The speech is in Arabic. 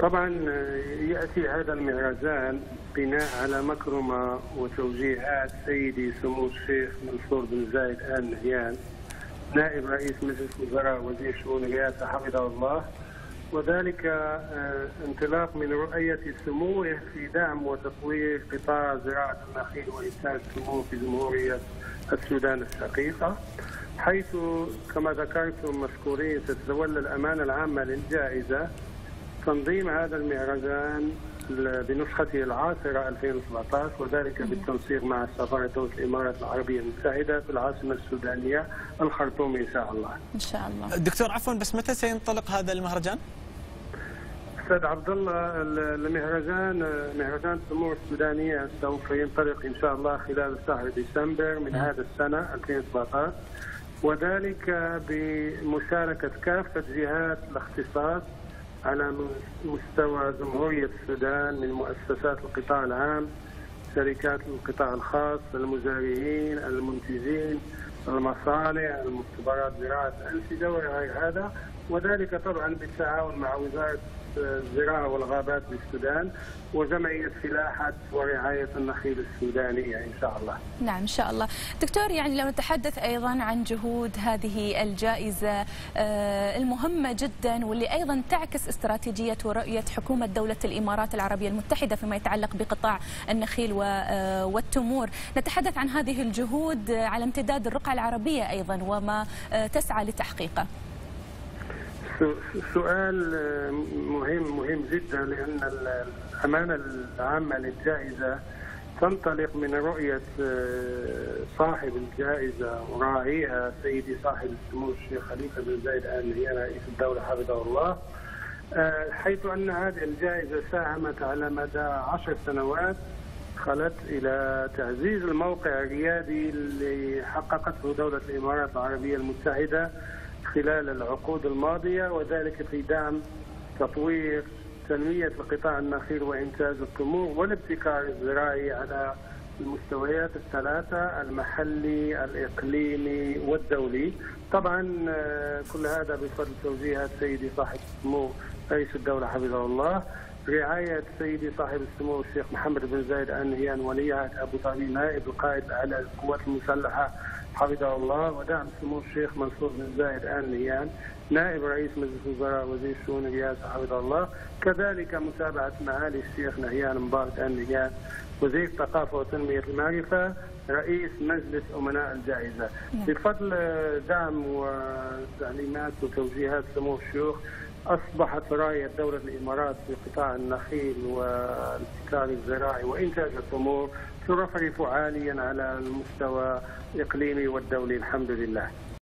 طبعا يأتي هذا المهرجان بناء على مكرمة وتوجيهات سيدي سمو الشيخ منصور بن زايد آل نهيان نائب رئيس مجلس الوزراء وزير شؤون الرئاسة حفظه الله، وذلك انطلاق من رؤية سموه في دعم وتطوير قطاع زراعة النخيل وإنتاج التمور في جمهورية السودان الشقيقة، حيث كما ذكرتم مشكورين ستتولى الأمانة العامة للجائزة تنظيم هذا المهرجان بنسخته العاشرة 2017، وذلك بالتنسيق مع سفارة دولة الإمارات العربية المتحدة في العاصمة السودانية الخرطوم إن شاء الله. إن شاء الله. دكتور عفوا، بس متى سينطلق هذا المهرجان؟ أستاذ عبد الله، مهرجان التمور السودانية سوف ينطلق إن شاء الله خلال شهر ديسمبر من هذا السنة 2017، وذلك بمشاركة كافة جهات الاختصاص على مستوى جمهورية السودان من مؤسسات القطاع العام، شركات القطاع الخاص، المزارعين، المنتجين، المصانع، المختبرات زراعة الأنسجة وغير هذا، وذلك طبعا بالتعاون مع وزارة الزراعة والغابات بالسودان وجمعية فلاحة ورعاية النخيل السودانية إن شاء الله. نعم إن شاء الله. دكتور، يعني لو نتحدث أيضا عن جهود هذه الجائزة المهمة جدا واللي أيضا تعكس استراتيجية ورؤية حكومة دولة الإمارات العربية المتحدة فيما يتعلق بقطاع النخيل والتمور، نتحدث عن هذه الجهود على امتداد الرقعة العربية أيضا وما تسعى لتحقيقه. سؤال مهم جدا، لأن الأمانة العامة للجائزة تنطلق من رؤية صاحب الجائزة وراعيها سيدي صاحب السمو الشيخ خليفة بن زايد آل نهيان رئيس الدولة حفظه الله، حيث أن هذه الجائزة ساهمت على مدى 10 سنوات خلت إلى تعزيز الموقع الريادي اللي حققته دولة الإمارات العربية المتحدة خلال العقود الماضية، وذلك في دعم تطوير تنمية القطاع النخيل وإنتاج التمور والابتكار الزراعي على المستويات الثلاثة: المحلي، الإقليمي والدولي. طبعا كل هذا بفضل توجيهات سيدي صاحب السمو رئيس الدولة حفظه الله، رعاية سيدي صاحب السمو الشيخ محمد بن زايد آل نهيان ولي عهد أبو ظبي نائب القائد على القوات المسلحة حفظه الله، ودعم سمو الشيخ منصور بن زايد آل نهيان نائب رئيس مجلس الوزراء وزير شؤون الرئاسة حفظه الله، كذلك متابعة معالي الشيخ نهيان مبارك آل نهيان وزير الثقافة وتنمية المعرفة رئيس مجلس أمناء الجائزة. بفضل دعم وتعليمات وتوجيهات سمو الشيوخ أصبحت راية دولة الإمارات في قطاع النخيل والابتكار الزراعي وإنتاج التمور ترفرف عاليا على المستوى الإقليمي والدولي الحمد لله.